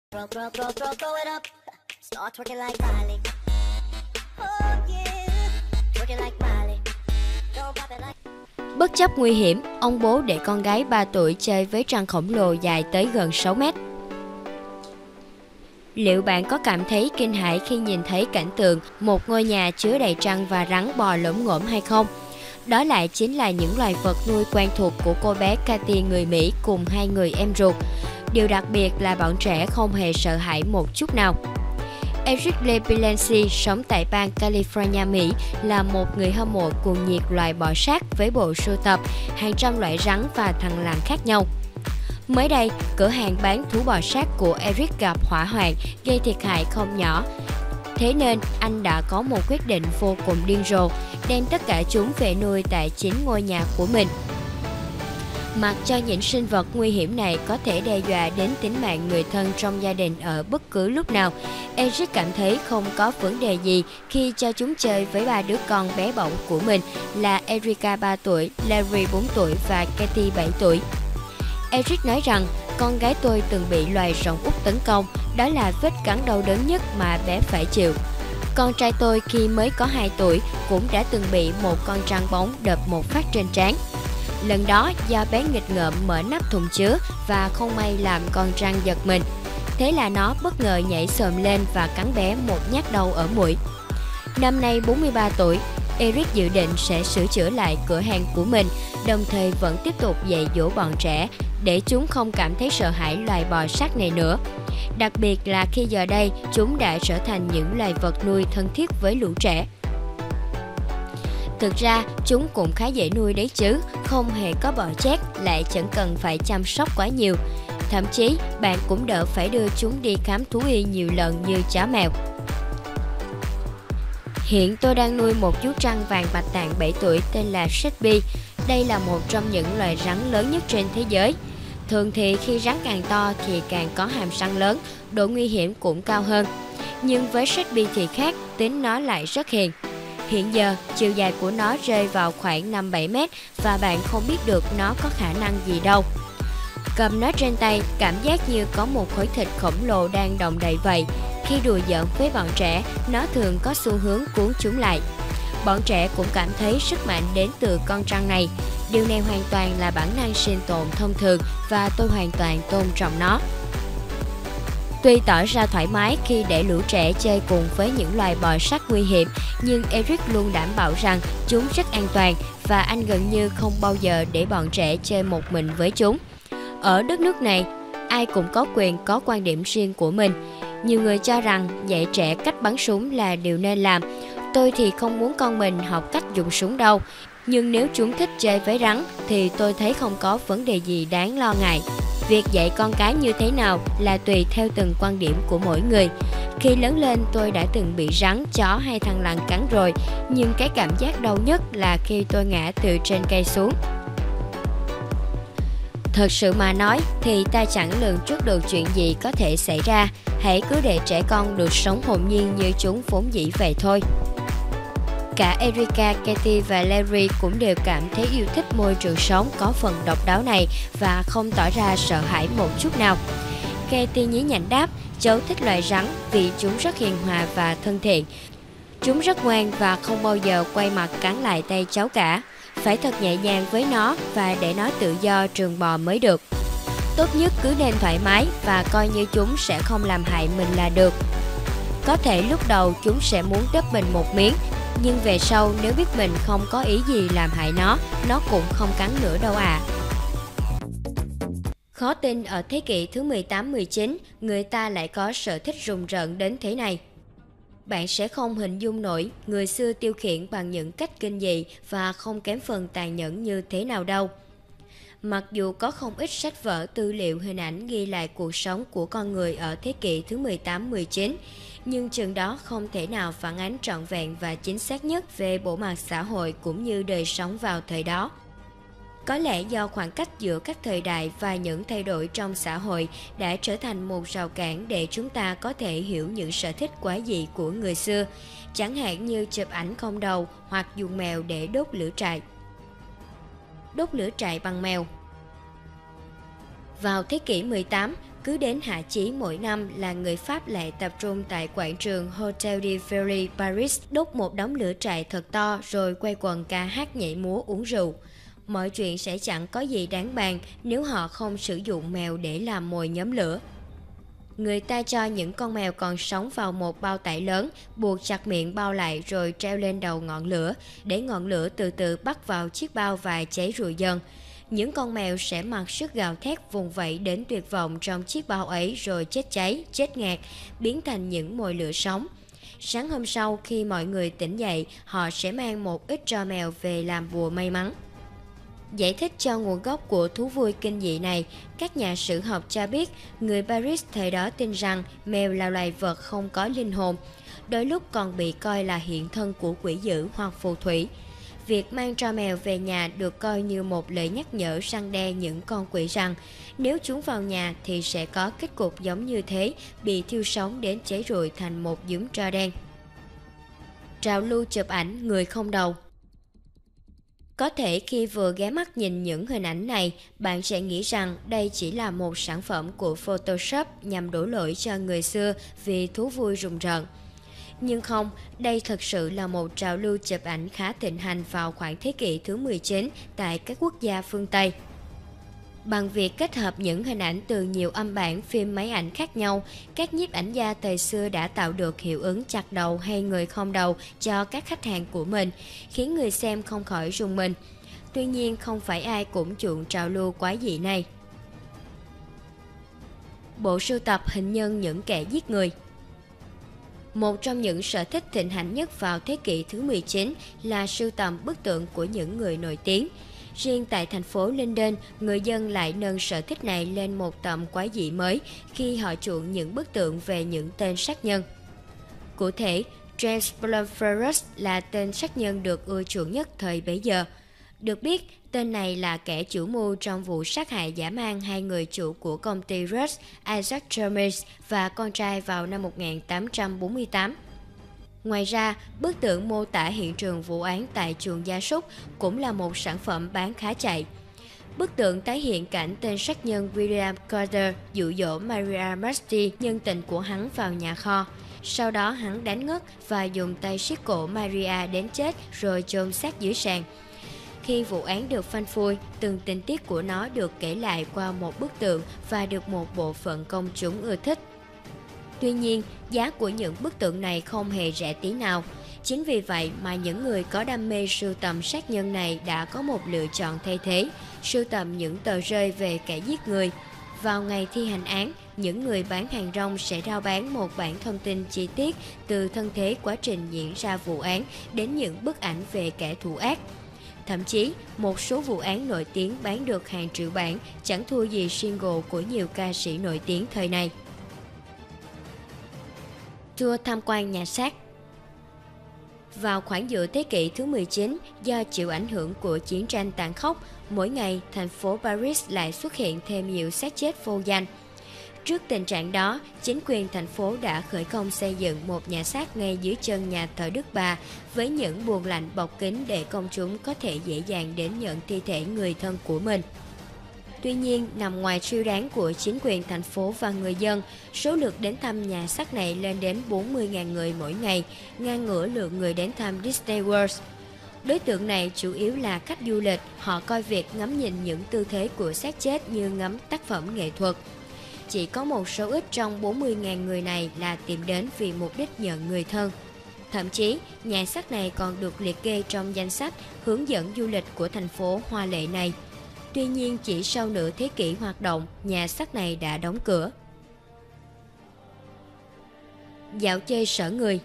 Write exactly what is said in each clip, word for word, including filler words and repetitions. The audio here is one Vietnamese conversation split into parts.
Throw, throw, throw, throw, throw it up. Start twerking like Miley. Oh yeah, twerking like Miley. Don't pop it like. Bất chấp nguy hiểm, ông bố để con gái ba tuổi chơi với trăng khổng lồ dài tới gần sáu mét. Liệu bạn có cảm thấy kinh hãi khi nhìn thấy cảnh tượng một ngôi nhà chứa đầy trăng và rắn bò lổm ngổm hay không? Đó lại chính là những loài vật nuôi quen thuộc của cô bé Katie người Mỹ cùng hai người em ruột. Điều đặc biệt là bọn trẻ không hề sợ hãi một chút nào. Eric Lepilensi sống tại bang California, Mỹ là một người hâm mộ cuồng nhiệt loài bò sát với bộ sưu tập hàng trăm loại rắn và thằn lằn khác nhau. Mới đây, cửa hàng bán thú bò sát của Eric gặp hỏa hoạn gây thiệt hại không nhỏ. Thế nên, anh đã có một quyết định vô cùng điên rồ, đem tất cả chúng về nuôi tại chính ngôi nhà của mình. Mặc cho những sinh vật nguy hiểm này có thể đe dọa đến tính mạng người thân trong gia đình ở bất cứ lúc nào, Eric cảm thấy không có vấn đề gì khi cho chúng chơi với ba đứa con bé bỏng của mình là Erica ba tuổi, Larry bốn tuổi và Katie bảy tuổi. Eric nói rằng, con gái tôi từng bị loài rồng út tấn công, đó là vết cắn đau đớn nhất mà bé phải chịu. Con trai tôi khi mới có hai tuổi cũng đã từng bị một con trăng bóng đập một phát trên trán. Lần đó do bé nghịch ngợm mở nắp thùng chứa và không may làm con trăng giật mình. Thế là nó bất ngờ nhảy xồm lên và cắn bé một nhát đau ở mũi. Năm nay bốn mươi ba tuổi, Eric dự định sẽ sửa chữa lại cửa hàng của mình, đồng thời vẫn tiếp tục dạy dỗ bọn trẻ để chúng không cảm thấy sợ hãi loài bò sát này nữa. Đặc biệt là khi giờ đây chúng đã trở thành những loài vật nuôi thân thiết với lũ trẻ. Thực ra, chúng cũng khá dễ nuôi đấy chứ, không hề có bọ chét, lại chẳng cần phải chăm sóc quá nhiều. Thậm chí, bạn cũng đỡ phải đưa chúng đi khám thú y nhiều lần như chó mèo. Hiện tôi đang nuôi một chú trăng vàng bạch tạng bảy tuổi tên là Shelby. Đây là một trong những loài rắn lớn nhất trên thế giới. Thường thì khi rắn càng to thì càng có hàm răng lớn, độ nguy hiểm cũng cao hơn. Nhưng với Shelby thì khác, tính nó lại rất hiền. Hiện giờ, chiều dài của nó rơi vào khoảng năm bảy mét và bạn không biết được nó có khả năng gì đâu. Cầm nó trên tay, cảm giác như có một khối thịt khổng lồ đang đong đầy vậy. Khi đùa giỡn với bọn trẻ, nó thường có xu hướng cuốn chúng lại. Bọn trẻ cũng cảm thấy sức mạnh đến từ con trăng này. Điều này hoàn toàn là bản năng sinh tồn thông thường và tôi hoàn toàn tôn trọng nó. Tuy tỏ ra thoải mái khi để lũ trẻ chơi cùng với những loài bò sát nguy hiểm, nhưng Eric luôn đảm bảo rằng chúng rất an toàn và anh gần như không bao giờ để bọn trẻ chơi một mình với chúng. Ở đất nước này, ai cũng có quyền có quan điểm riêng của mình. Nhiều người cho rằng dạy trẻ cách bắn súng là điều nên làm. Tôi thì không muốn con mình học cách dùng súng đâu. Nhưng nếu chúng thích chơi với rắn thì tôi thấy không có vấn đề gì đáng lo ngại. Việc dạy con cái như thế nào là tùy theo từng quan điểm của mỗi người. Khi lớn lên tôi đã từng bị rắn, chó hay thằn lằn cắn rồi, nhưng cái cảm giác đau nhất là khi tôi ngã từ trên cây xuống. Thật sự mà nói thì ta chẳng lường trước được chuyện gì có thể xảy ra. Hãy cứ để trẻ con được sống hồn nhiên như chúng vốn dĩ vậy thôi. Cả Erica, Katie và Larry cũng đều cảm thấy yêu thích môi trường sống có phần độc đáo này và không tỏ ra sợ hãi một chút nào. Katie nhí nhảnh đáp, cháu thích loài rắn vì chúng rất hiền hòa và thân thiện. Chúng rất ngoan và không bao giờ quay mặt cắn lại tay cháu cả. Phải thật nhẹ nhàng với nó và để nó tự do trường bò mới được. Tốt nhất cứ nên thoải mái và coi như chúng sẽ không làm hại mình là được. Có thể lúc đầu chúng sẽ muốn đớp mình một miếng, nhưng về sau nếu biết mình không có ý gì làm hại nó, nó cũng không cắn nữa đâu à. Khó tin ở thế kỷ thứ mười tám mười chín, người ta lại có sở thích rùng rợn đến thế này. Bạn sẽ không hình dung nổi người xưa tiêu khiển bằng những cách kinh dị và không kém phần tàn nhẫn như thế nào đâu. Mặc dù có không ít sách vở tư liệu hình ảnh ghi lại cuộc sống của con người ở thế kỷ thứ mười tám mười chín, nhưng chừng đó không thể nào phản ánh trọn vẹn và chính xác nhất về bộ mặt xã hội cũng như đời sống vào thời đó. Có lẽ do khoảng cách giữa các thời đại và những thay đổi trong xã hội đã trở thành một rào cản để chúng ta có thể hiểu những sở thích quái dị của người xưa, chẳng hạn như chụp ảnh không đầu hoặc dùng mèo để đốt lửa trại. Đốt lửa trại bằng mèo. Vào thế kỷ mười tám, cứ đến hạ chí mỗi năm là người Pháp lại tập trung tại quảng trường Hotel de Ville Paris, đốt một đống lửa trại thật to rồi quay quần ca hát nhảy múa uống rượu. Mọi chuyện sẽ chẳng có gì đáng bàn nếu họ không sử dụng mèo để làm mồi nhóm lửa. Người ta cho những con mèo còn sống vào một bao tải lớn, buộc chặt miệng bao lại rồi treo lên đầu ngọn lửa, để ngọn lửa từ từ bắt vào chiếc bao và cháy rụi dần. Những con mèo sẽ mặc sức gào thét vùng vẫy đến tuyệt vọng trong chiếc bao ấy rồi chết cháy, chết ngạt, biến thành những mồi lửa sống. Sáng hôm sau khi mọi người tỉnh dậy, họ sẽ mang một ít tro mèo về làm bùa may mắn. Giải thích cho nguồn gốc của thú vui kinh dị này, các nhà sử học cho biết người Paris thời đó tin rằng mèo là loài vật không có linh hồn, đôi lúc còn bị coi là hiện thân của quỷ dữ hoặc phù thủy. Việc mang tro mèo về nhà được coi như một lời nhắc nhở răn đe những con quỷ rằng nếu chúng vào nhà thì sẽ có kết cục giống như thế, bị thiêu sống đến cháy rụi thành một nhúm tro đen. Trào lưu chụp ảnh người không đầu. Có thể khi vừa ghé mắt nhìn những hình ảnh này, bạn sẽ nghĩ rằng đây chỉ là một sản phẩm của Photoshop nhằm đổ lỗi cho người xưa vì thú vui rùng rợn. Nhưng không, đây thực sự là một trào lưu chụp ảnh khá thịnh hành vào khoảng thế kỷ thứ mười chín tại các quốc gia phương Tây. Bằng việc kết hợp những hình ảnh từ nhiều âm bản phim máy ảnh khác nhau, các nhiếp ảnh gia thời xưa đã tạo được hiệu ứng chặt đầu hay người không đầu cho các khách hàng của mình, khiến người xem không khỏi rùng mình. Tuy nhiên, không phải ai cũng chuộng trào lưu quái dị này. Bộ sưu tập hình nhân những kẻ giết người. Một trong những sở thích thịnh hành nhất vào thế kỷ thứ mười chín là sưu tầm bức tượng của những người nổi tiếng. Riêng tại thành phố London, người dân lại nâng sở thích này lên một tầm quái dị mới khi họ chuộng những bức tượng về những tên sát nhân. Cụ thể, James Blumferus là tên sát nhân được ưa chuộng nhất thời bấy giờ. Được biết, tên này là kẻ chủ mưu trong vụ sát hại dã man hai người chủ của công ty Rush, Isaac Chalmers và con trai vào năm một nghìn tám trăm bốn mươi tám. Ngoài ra, bức tượng mô tả hiện trường vụ án tại chuồng gia súc cũng là một sản phẩm bán khá chạy. Bức tượng tái hiện cảnh tên sát nhân William Carter dụ dỗ Maria Musty, nhân tình của hắn vào nhà kho. Sau đó hắn đánh ngất và dùng tay siết cổ Maria đến chết rồi chôn xác dưới sàn. Khi vụ án được phanh phui, từng tình tiết của nó được kể lại qua một bức tượng và được một bộ phận công chúng ưa thích. Tuy nhiên, giá của những bức tượng này không hề rẻ tí nào. Chính vì vậy mà những người có đam mê sưu tầm sát nhân này đã có một lựa chọn thay thế, sưu tầm những tờ rơi về kẻ giết người. Vào ngày thi hành án, những người bán hàng rong sẽ rao bán một bản thông tin chi tiết từ thân thế quá trình diễn ra vụ án đến những bức ảnh về kẻ thủ ác. Thậm chí, một số vụ án nổi tiếng bán được hàng triệu bản, chẳng thua gì single của nhiều ca sĩ nổi tiếng thời này. Tour tham quan nhà xác. Vào khoảng giữa thế kỷ thứ mười chín, do chịu ảnh hưởng của chiến tranh tàn khốc, mỗi ngày thành phố Paris lại xuất hiện thêm nhiều xác chết vô danh. Trước tình trạng đó, chính quyền thành phố đã khởi công xây dựng một nhà xác ngay dưới chân nhà thờ Đức Bà với những buồng lạnh bọc kín để công chúng có thể dễ dàng đến nhận thi thể người thân của mình. Tuy nhiên, nằm ngoài suy đoán của chính quyền thành phố và người dân, số lượt đến thăm nhà xác này lên đến bốn mươi nghìn người mỗi ngày, ngang ngửa lượng người đến thăm Disney World. Đối tượng này chủ yếu là khách du lịch, họ coi việc ngắm nhìn những tư thế của xác chết như ngắm tác phẩm nghệ thuật. Chỉ có một số ít trong bốn mươi nghìn người này là tìm đến vì mục đích nhận người thân. Thậm chí, nhà xác này còn được liệt kê trong danh sách hướng dẫn du lịch của thành phố hoa lệ này. Tuy nhiên, chỉ sau nửa thế kỷ hoạt động, nhà xác này đã đóng cửa. Dạo chơi sở người.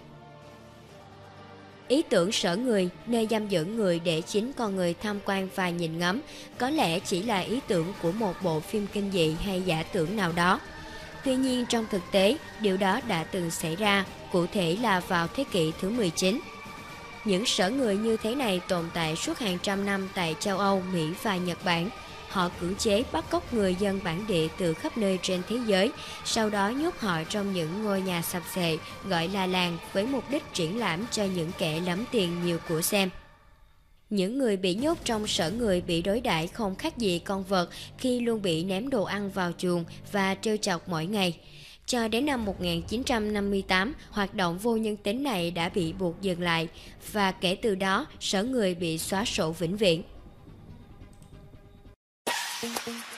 Ý tưởng sở người, nơi giam giữ người để chính con người tham quan và nhìn ngắm, có lẽ chỉ là ý tưởng của một bộ phim kinh dị hay giả tưởng nào đó. Tuy nhiên, trong thực tế, điều đó đã từng xảy ra, cụ thể là vào thế kỷ thứ mười chín. Những sở người như thế này tồn tại suốt hàng trăm năm tại châu Âu, Mỹ và Nhật Bản. Họ cưỡng chế bắt cóc người dân bản địa từ khắp nơi trên thế giới, sau đó nhốt họ trong những ngôi nhà sập xệ gọi là làng với mục đích triển lãm cho những kẻ lắm tiền nhiều của xem. Những người bị nhốt trong sở người bị đối đãi không khác gì con vật khi luôn bị ném đồ ăn vào chuồng và trêu chọc mỗi ngày. Cho đến năm một nghìn chín trăm năm mươi tám, hoạt động vô nhân tính này đã bị buộc dừng lại và kể từ đó sở người bị xóa sổ vĩnh viễn.